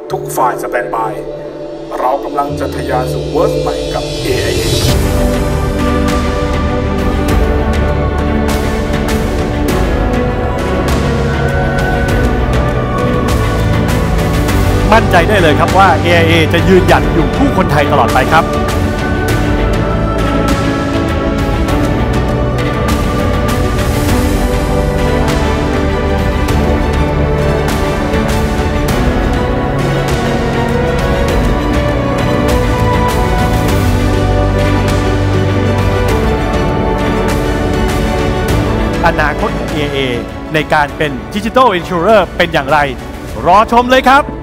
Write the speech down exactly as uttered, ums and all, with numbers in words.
ทุกฝ่ายสแตนบายเรากำลังจะทะยานสู่เวิร์สใหม่กับ เอ ไอ เอมั่นใจได้เลยครับว่า เอ ไอ เอ จะยืนหยัดอยู่คู่คนไทยตลอดไปครับอนาคตของ เอ ไอ เอ ในการเป็น Digital Insurer เป็นอย่างไรรอชมเลยครับ